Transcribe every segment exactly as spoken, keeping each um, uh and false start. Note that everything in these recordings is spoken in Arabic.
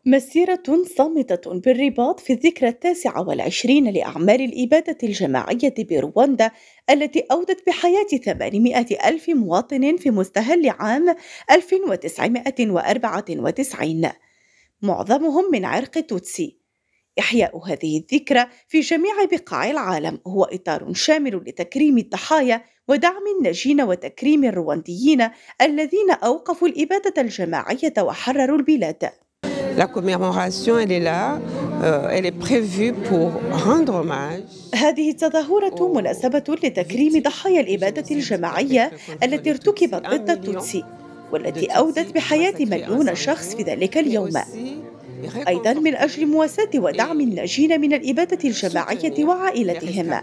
مسيرة صامتة بالرباط في الذكرى التاسعة والعشرين لأعمال الإبادة الجماعية برواندا التي أودت بحياة ثمانمائة ألف مواطن في مستهل عام ألف وتسعمائة وأربعة وتسعين، معظمهم من عرق توتسي. إحياء هذه الذكرى في جميع بقاع العالم هو إطار شامل لتكريم الضحايا ودعم الناجين وتكريم الروانديين الذين أوقفوا الإبادة الجماعية وحرروا البلاد. La commémoration, elle est là, euh, elle est prévue pour rendre hommage. هذه التظاهرة مناسبة لتكريم ضحايا الإبادة الجماعية التي ارتكبت ضد التوتسي والتي أودت بحياة مليون شخص في ذلك اليوم، أيضا من أجل مواساة ودعم الناجين من الإبادة الجماعية وعائلتهم.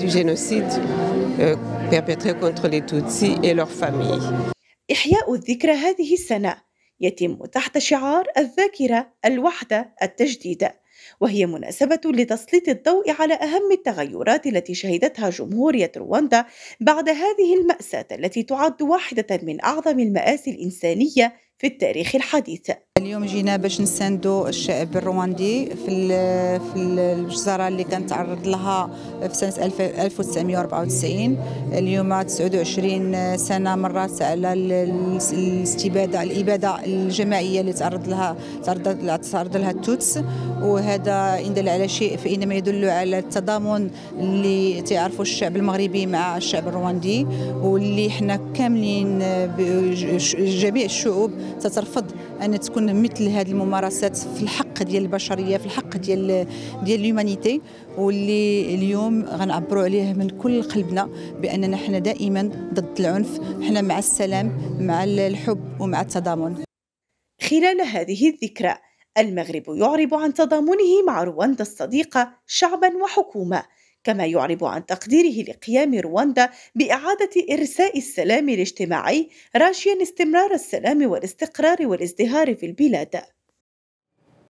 إحياء الذكرى هذه السنة يتم تحت شعار الذاكرة، الوحدة، التجديد، وهي مناسبة لتسليط الضوء على أهم التغيرات التي شهدتها جمهورية رواندا بعد هذه المأساة التي تعد واحدة من أعظم المآسي الإنسانية في التاريخ الحديث. اليوم جينا باش نساندوا الشعب الرواندي في في الجزره اللي كانت تعرض لها في سنه ألف وتسعمائة وأربعة وتسعين. اليوم تسعة وعشرين سنه مرات على الاستباده الاباده الجماعيه اللي تعرض لها تعرض تعرض لها التوتس، وهذا ان دل على شيء فانما يدل على التضامن اللي تعرفه الشعب المغربي مع الشعب الرواندي، واللي احنا كاملين جميع الشعوب تترفض ان تكون مثل هذه الممارسات في الحق ديال البشريه، في الحق ديال ديال الهيومانيتي، واللي اليوم غنعبروا عليه من كل قلبنا باننا حنا دائما ضد العنف، حنا مع السلام، مع الحب ومع التضامن. خلال هذه الذكرى المغرب يعرب عن تضامنه مع رواندا الصديقة شعبا وحكومة، كما يعرب عن تقديره لقيام رواندا بإعادة إرساء السلام الاجتماعي، راشيا استمرار السلام والاستقرار والازدهار في البلاد.